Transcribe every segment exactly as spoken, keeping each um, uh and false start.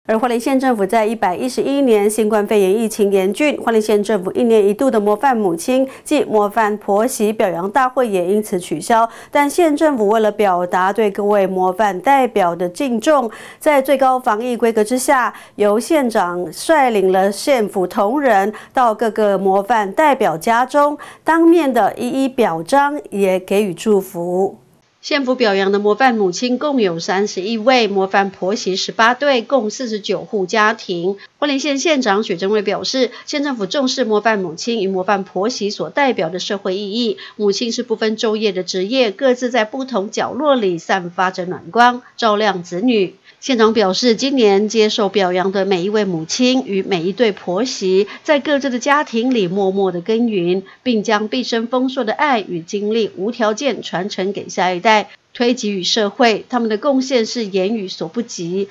而花莲县政府在一百一十一年新冠肺炎疫情严峻，花莲县政府一年一度的模范母亲暨模范婆媳表扬大会也因此取消。但县政府为了表达对各位模范代表的敬重，在最高防疫规格之下，由县长率领了县府同仁到各个模范代表家中，当面的一一表彰，也给予祝福。 县府表扬的模范母亲共有三十一位，模范婆媳十八对，共四十九户家庭。花莲县县长许珍惠表示，县政府重视模范母亲与模范婆媳所代表的社会意义。母亲是不分昼夜的职业，各自在不同角落里散发着暖光，照亮子女。 县长表示，今年接受表扬的每一位母亲与每一对婆媳，在各自的家庭里默默的耕耘，并将毕生丰硕的爱与精力无条件传承给下一代，推给予社会。他们的贡献是言语所不及。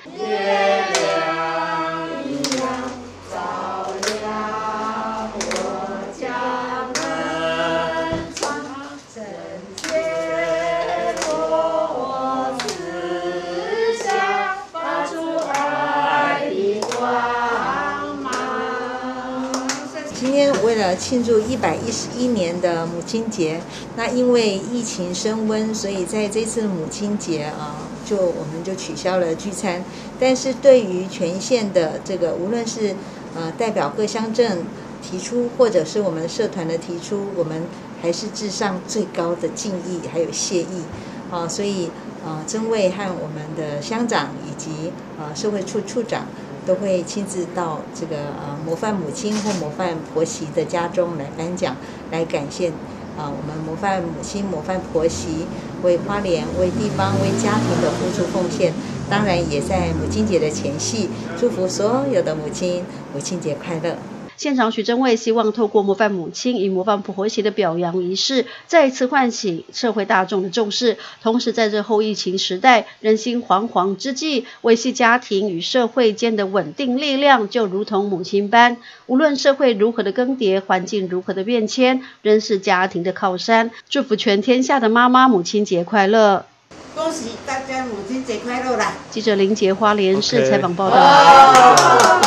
今天为了庆祝一百一十一年的母亲节，那因为疫情升温，所以在这次母亲节啊，就我们就取消了聚餐。但是对于全县的这个，无论是呃代表各乡镇提出，或者是我们社团的提出，我们还是致上最高的敬意还有谢意啊。所以呃，珍惠和我们的乡长以及呃社会处处长。 都会亲自到这个呃模范母亲或模范婆媳的家中来颁奖，来感谢啊、呃、我们模范母亲、模范婆媳为花莲、为地方、为家庭的付出奉献。当然，也在母亲节的前夕，祝福所有的母亲母亲节快乐。 县长许珍惠希望透过模范母亲与模范婆媳的表扬仪式，再一次唤起社会大众的重视。同时，在这后疫情时代，人心惶惶之际，维系家庭与社会间的稳定力量，就如同母亲般。无论社会如何的更迭，环境如何的变迁，仍是家庭的靠山。祝福全天下的妈妈母亲节快乐！ 恭喜大家母亲节快乐啦！ 记者林杰花莲市采访报道。